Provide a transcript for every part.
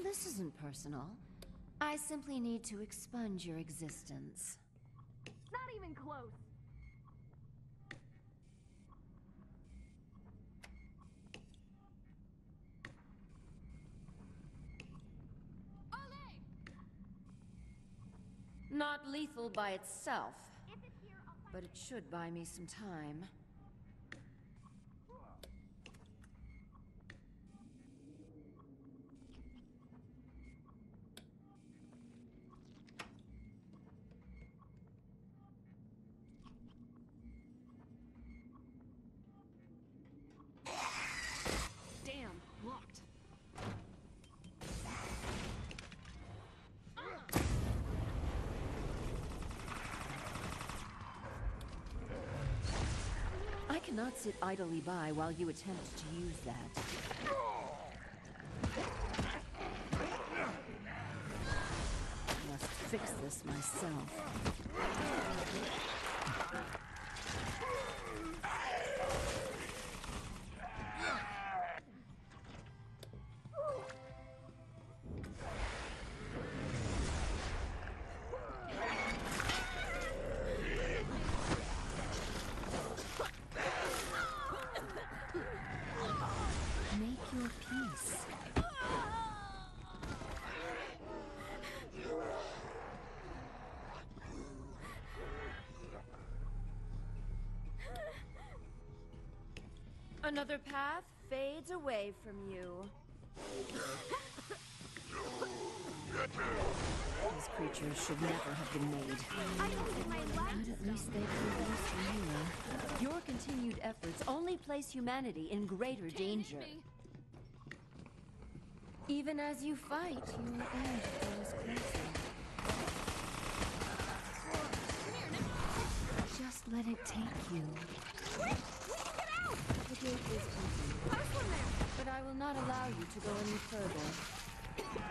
This isn't personal. I simply need to expunge your existence. Not even close. Not lethal by itself, but it should buy me some time. Damn, locked. I cannot sit idly by while you attempt to use that. I must fix this myself. Make your peace. Another path fades away from you. These creatures should never have been made. I don't see my But legs. at least they prove useful here. Your continued efforts only place humanity in greater danger. Even as you fight, your end draws closer. Just let it take you. Quick! We can get out! The gate is open, Close one there! but I will not allow you to go any further.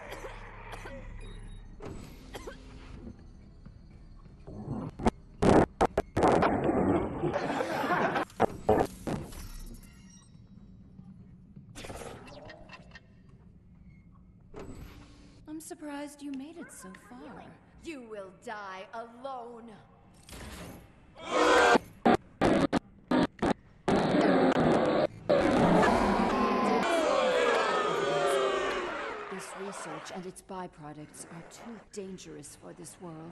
I'm surprised you made it so far. You will die alone. This research and its byproducts are too dangerous for this world.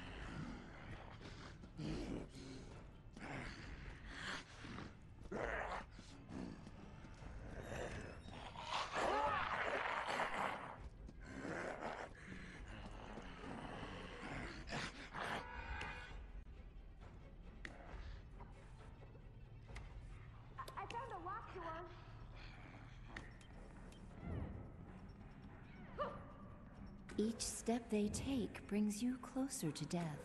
I found a lock door. Each step they take brings you closer to death.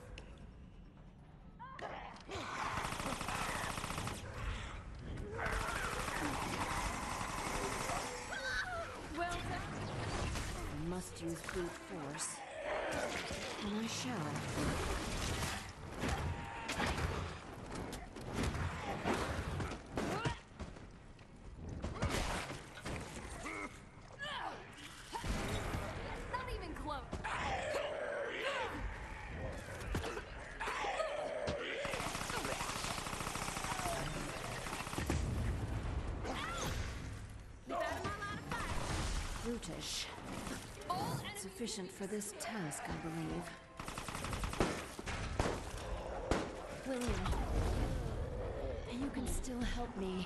Well done. I must use brute force. And I shall. Not even close. We've had 'em all out of fight. Brutish. All enemies. Sufficient for this task, I believe. William, you can still help me.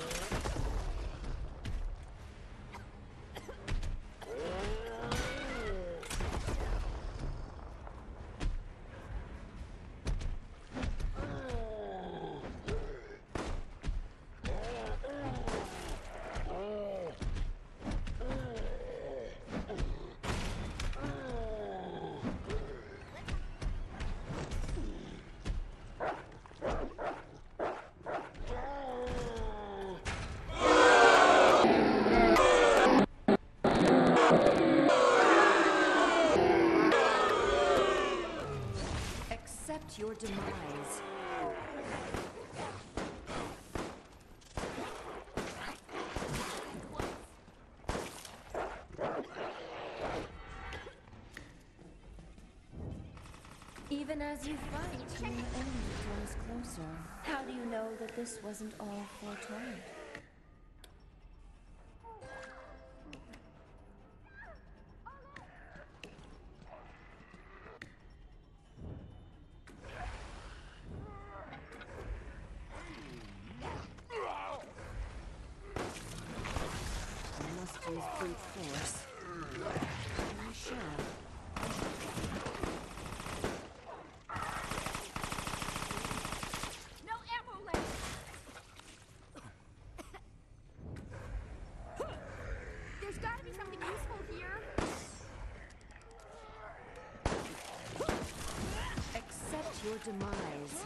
Accept your demise. Even as you fight, your end draws closer. How do you know that this wasn't all foretold? I must use brute force. I shall. No ammo left. There's gotta be something useful here. Accept your demise.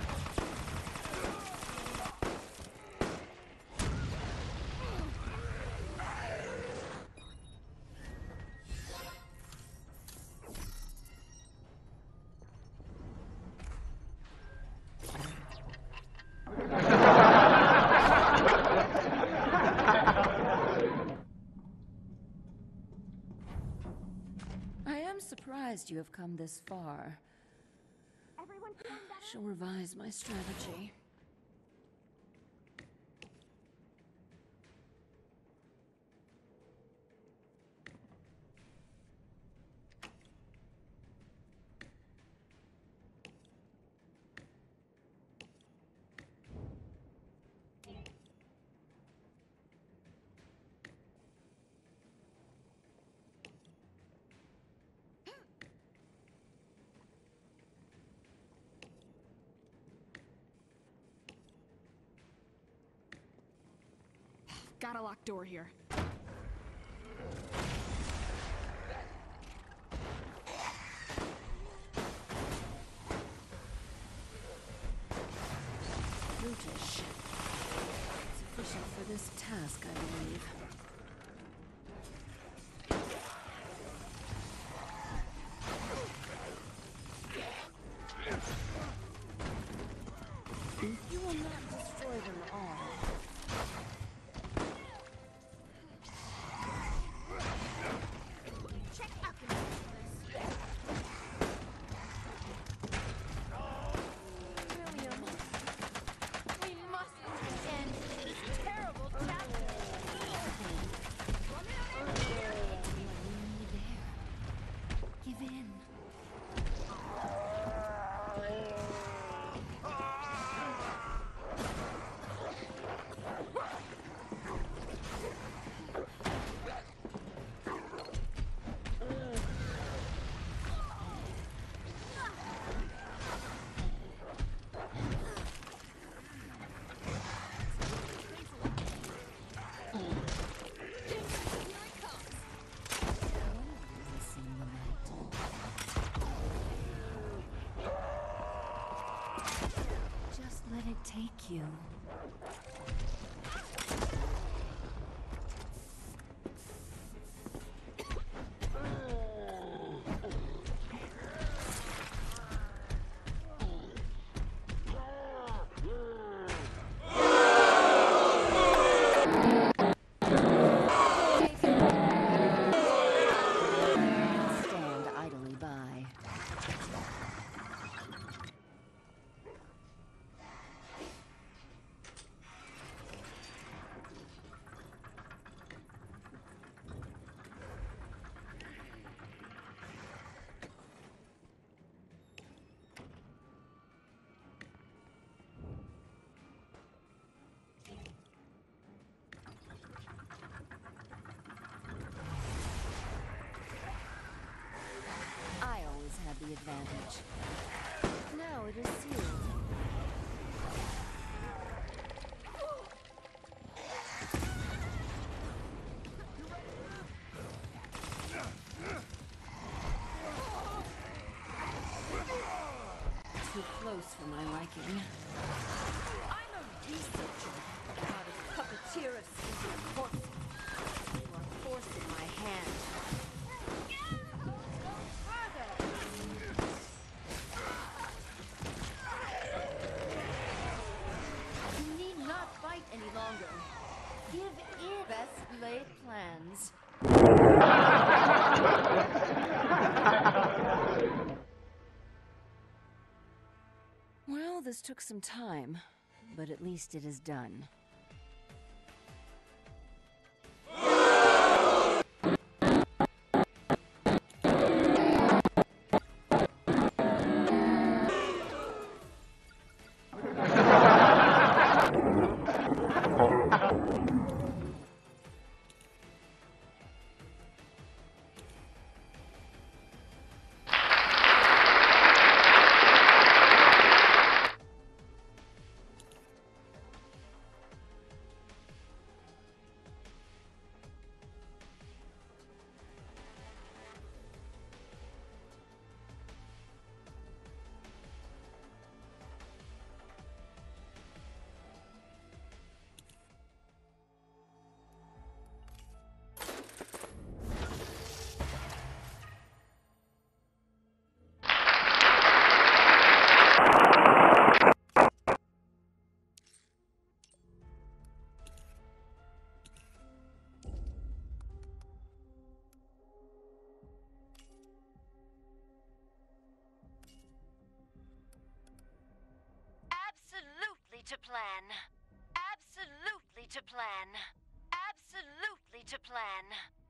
I am surprised you have come this far. Everyone feeling better? Shall revise my strategy. Got a locked door here. Brutish. Sufficient for this task, I believe. You will not destroy them all. Check out the William, we must end this terrible chapter. Give in. Just let it take you. Stand idly by. I always had the advantage. Now it is sealed. Too close for my liking. I'm a researcher, not a puppeteer of sentient corpses. You are forcing my hand. You need not fight any longer. Give in. Best laid plans. this took some time, but at least it is done. Absolutely to plan. Absolutely to plan. Absolutely to plan.